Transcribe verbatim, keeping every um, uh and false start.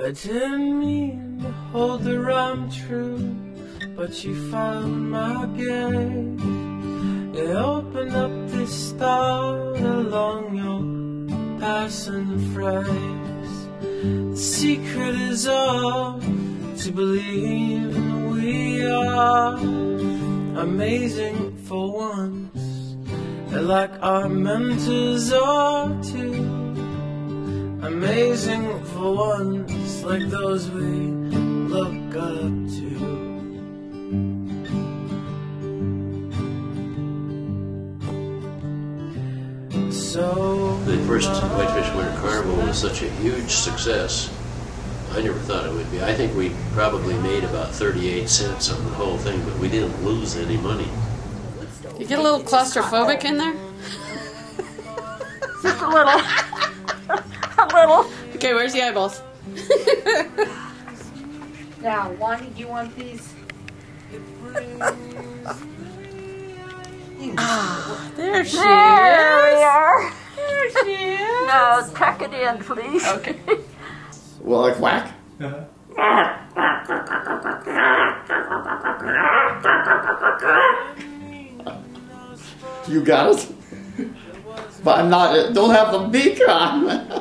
I didn't mean to hold the rhyme true, but you found my gate. It opened up this thought along your passing phrase. The secret is all to believe we are amazing for once, like our mentors are too. Amazing for once, like those we look up to. So the first Whitefish Winter Carnival was such a huge success. I never thought it would be. I think we probably made about thirty-eight cents on the whole thing, but we didn't lose any money. You get a little claustrophobic in there? Just a little. A little. Okay, where's the eyeballs? Now, Lonnie, do you want these? Ah, there she there is. we are. There she is. No, tuck it in, please. Okay. Well, like whack? You got it? But I'm not, don't have the beak on.